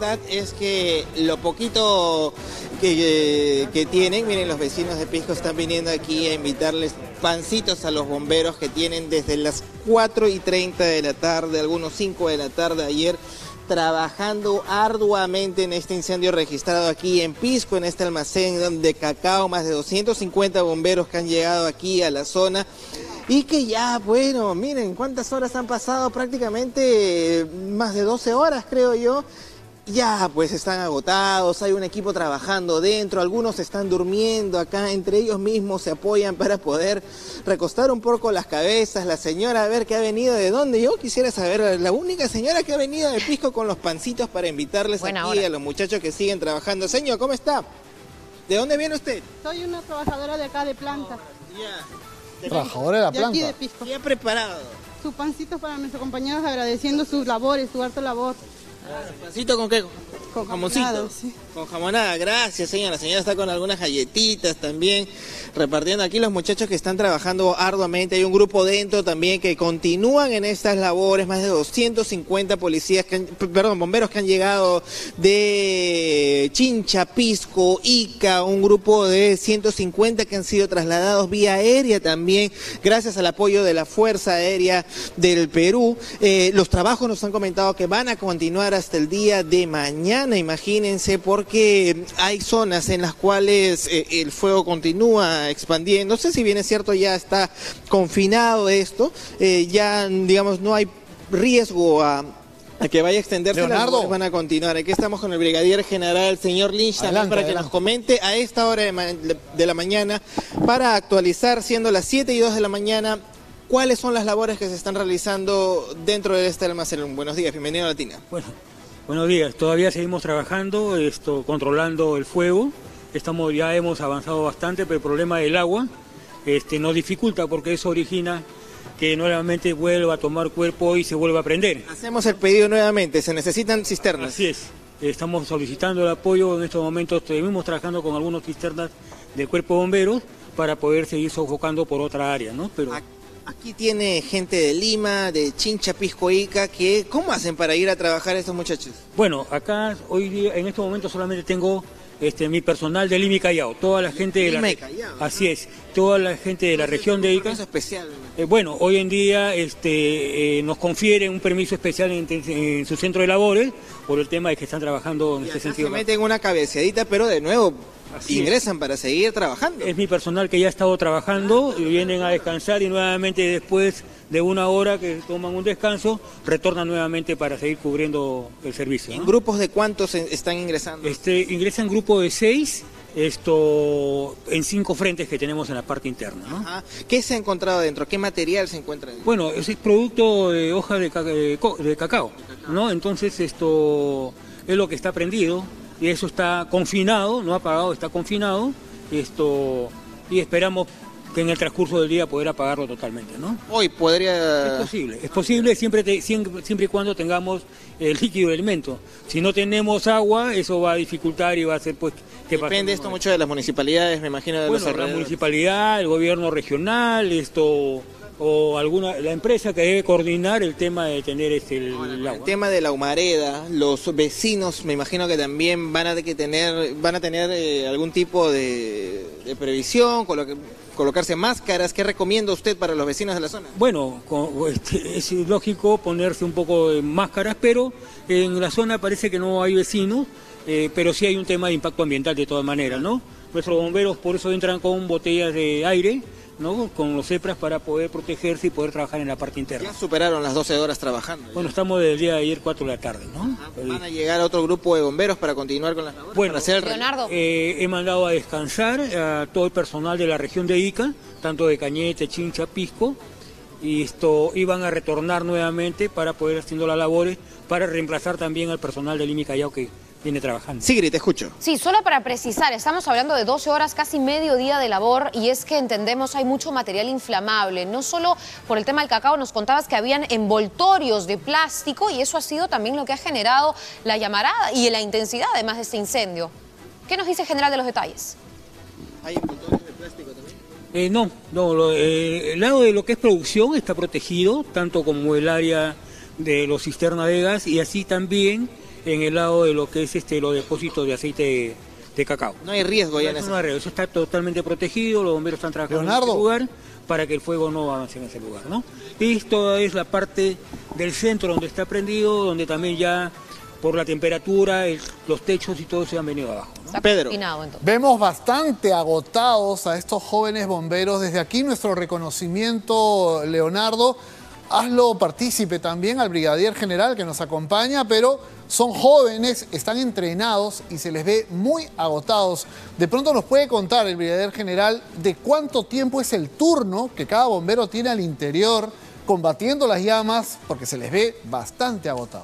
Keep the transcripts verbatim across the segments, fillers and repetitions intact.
La verdad es que lo poquito que, que tienen, miren, los vecinos de Pisco están viniendo aquí a invitarles pancitos a los bomberos que tienen desde las cuatro y treinta de la tarde, algunos cinco de la tarde ayer, trabajando arduamente en este incendio registrado aquí en Pisco, en este almacén de cacao, más de doscientos cincuenta bomberos que han llegado aquí a la zona. Y que ya, bueno, miren cuántas horas han pasado, prácticamente más de doce horas creo yo. Ya pues están agotados, hay un equipo trabajando dentro, algunos están durmiendo acá, entre ellos mismos se apoyan para poder recostar un poco las cabezas. La señora, a ver, que ha venido de dónde, yo quisiera saber, la única señora que ha venido de Pisco con los pancitos para invitarles Buena aquí hora. a los muchachos que siguen trabajando. Señor, ¿cómo está? ¿De dónde viene usted? Soy una trabajadora de acá de planta. Oh, ya. Trabajadora de la planta. De aquí de Pisco. ¿Qué ha preparado? Sus pancitos para nuestros compañeros, agradeciendo sus labores, su harta labor. ¿Pancito con qué? Con jamoncito. jamonada, sí. Con jamonada, gracias señora. La señora está con algunas galletitas también, repartiendo aquí los muchachos que están trabajando arduamente. Hay un grupo dentro también que continúan en estas labores, más de doscientos cincuenta policías, que han, perdón, bomberos que han llegado de Chincha, Pisco, Ica, un grupo de ciento cincuenta que han sido trasladados vía aérea también, gracias al apoyo de la Fuerza Aérea del Perú. Eh, los trabajos nos han comentado que van a continuar hasta el día de mañana, imagínense, porque hay zonas en las cuales eh, el fuego continúa expandiendo. No sé si bien es cierto, ya está confinado esto, eh, ya digamos no hay riesgo a, a que vaya a extenderse. Leonardo. Las van a continuar. Aquí estamos con el brigadier general, señor Lynch, también Adelante, para que adelante. nos comente a esta hora de, ma de la mañana, para actualizar, siendo las siete y dos de la mañana, ¿cuáles son las labores que se están realizando dentro de este almacén? Buenos días, bienvenido a Latina. Bueno, buenos días, todavía seguimos trabajando, esto, controlando el fuego. Estamos, ya hemos avanzado bastante, pero el problema del agua este, nos dificulta porque eso origina que nuevamente vuelva a tomar cuerpo y se vuelva a prender. Hacemos el pedido nuevamente, se necesitan cisternas. Así es, estamos solicitando el apoyo, en estos momentos seguimos trabajando con algunas cisternas del Cuerpo de Bomberos para poder seguir sofocando por otra área, ¿no? Pero aquí tiene gente de Lima, de Chincha, Pisco, Ica, que ¿cómo hacen para ir a trabajar estos muchachos? Bueno, acá hoy día, en estos momentos solamente tengo este, mi personal de Lima y Callao, toda la gente de Lima la y Callao, así es, toda la gente de la región de Ica. Permiso especial. Eh, bueno, hoy en día este, eh, nos confiere un permiso especial en, en su centro de labores por el tema de que están trabajando en Y este acá sentido. se meten una cabeceadita, pero de nuevo Así ingresan para seguir trabajando. Es mi personal que ya ha estado trabajando, y vienen a descansar y nuevamente después de una hora que toman un descanso, retornan nuevamente para seguir cubriendo el servicio, ¿no? ¿En grupos de cuántos están ingresando? Este, ingresan grupo de seis, esto, en cinco frentes que tenemos en la parte interna, ¿no? Ajá. ¿Qué se ha encontrado dentro? ¿Qué material se encuentra dentro? Bueno, ese es producto de hoja de, ca de, co de cacao, ¿no? Entonces esto es lo que está prendido. Y eso está confinado, no apagado, está confinado, esto, y esperamos que en el transcurso del día poder apagarlo totalmente, ¿no? Hoy podría... Es posible, es posible siempre, te, siempre, siempre y cuando tengamos el líquido de alimento. Si no tenemos agua, eso va a dificultar y va a hacer pues que pase. Depende esto mucho de las municipalidades, me imagino, de los Bueno, la alrededores. municipalidad, el gobierno regional, esto, o alguna, la empresa que debe coordinar el tema de tener este, el, Ahora, el el agua. tema de la humareda, los vecinos me imagino que también van a que tener, van a tener eh, algún tipo de, de previsión, colo colocarse máscaras. ¿Qué recomienda usted para los vecinos de la zona? Bueno, con, este, es lógico ponerse un poco de máscaras, pero en la zona parece que no hay vecinos, eh, pero sí hay un tema de impacto ambiental de todas maneras, ¿no? Nuestros bomberos por eso entran con botellas de aire, ¿no? Con los cepras para poder protegerse y poder trabajar en la parte interna. Ya superaron las doce horas trabajando. Bueno, estamos desde el día de ayer, cuatro de la tarde, ¿no? Ajá. ¿Van a llegar a otro grupo de bomberos para continuar con las labores? Bueno, para hacer el... Leonardo. Eh, he mandado a descansar a todo el personal de la región de Ica, tanto de Cañete, Chincha, Pisco, y esto iban a retornar nuevamente para poder haciendo las labores, para reemplazar también al personal de Lima y Callao que viene trabajando. Sigrid, te escucho. Sí, solo para precisar, estamos hablando de doce horas, casi medio día de labor, y es que entendemos hay mucho material inflamable, no solo por el tema del cacao, nos contabas que habían envoltorios de plástico y eso ha sido también lo que ha generado la llamarada y la intensidad además de este incendio. ¿Qué nos dice el general de los detalles? ¿Hay envoltorios de plástico también? Eh, no, no lo, eh, el lado de lo que es producción está protegido, tanto como el área de los cisternas de gas y así también en el lado de lo que es este los depósitos de aceite de, de cacao. No hay riesgo ya en Eso ese. no hay riesgo, eso está totalmente protegido, los bomberos están trabajando Leonardo. en ese lugar para que el fuego no avance en ese lugar, ¿no? Y esto es la parte del centro donde está prendido, donde también ya por la temperatura, el- los techos y todo se han venido abajo, ¿no? Está Pedro. confinado, entonces. Vemos bastante agotados a estos jóvenes bomberos. Desde aquí nuestro reconocimiento, Leonardo. Hazlo partícipe también al brigadier general que nos acompaña, pero son jóvenes, están entrenados y se les ve muy agotados. De pronto nos puede contar el brigadier general de cuánto tiempo es el turno que cada bombero tiene al interior combatiendo las llamas, porque se les ve bastante agotados.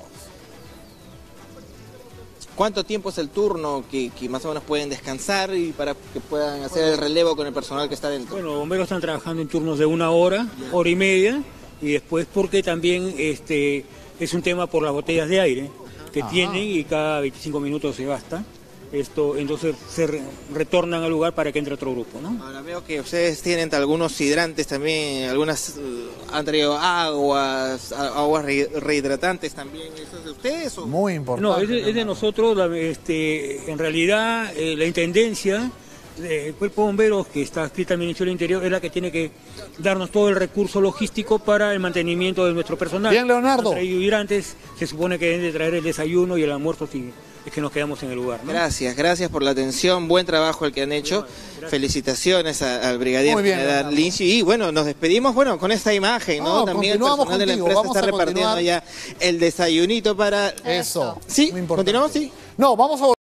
¿Cuánto tiempo es el turno que, que más o menos pueden descansar y para que puedan hacer el relevo con el personal que está dentro? Bueno, los bomberos están trabajando en turnos de una hora, hora y media, y después porque también este es un tema por las botellas de aire que Ajá. tienen y cada veinticinco minutos se gasta. Esto, entonces se re- retornan al lugar para que entre otro grupo, ¿no? Ahora veo que ustedes tienen algunos hidrantes también, algunas eh, han traído aguas, a- aguas re- rehidratantes también. ¿Eso es de ustedes o? Muy importante. No, es de, es de Leonardo. nosotros, la- este, en realidad eh, la Intendencia, eh, el Cuerpo de Bomberos, que está escrita al Ministerio del Interior, es la que tiene que darnos todo el recurso logístico para el mantenimiento de nuestro personal. Bien, Leonardo. Han traído hidrantes, se supone que deben de traer el desayuno y el almuerzo si es que nos quedamos en el lugar, ¿no? Gracias, gracias por la atención, buen trabajo el que han hecho. Felicitaciones a- al brigadier Muy bien, general Leonardo. Lynch. Y bueno, nos despedimos bueno con esta imagen, ¿no? No, También el continuamos personal de la contigo, empresa vamos está a repartiendo continuar. ya el desayunito para... Eso. Sí, muy importante. continuamos, sí. No, vamos a